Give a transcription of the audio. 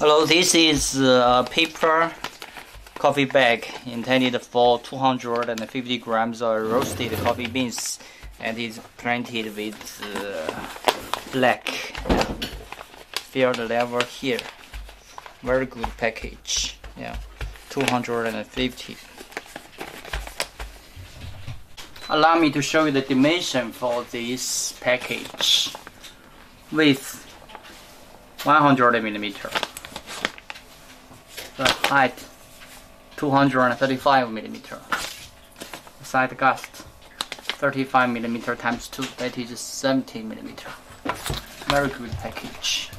Hello, this is a paper coffee bag intended for 250 grams of roasted coffee beans, and is printed with black field level here. Very good package. Yeah, 250. Allow me to show you the dimension for this package. Width 100 millimeter. The height 235 millimeter. Side gust 35 millimeter times 2, that is 70 millimeter. Very good package.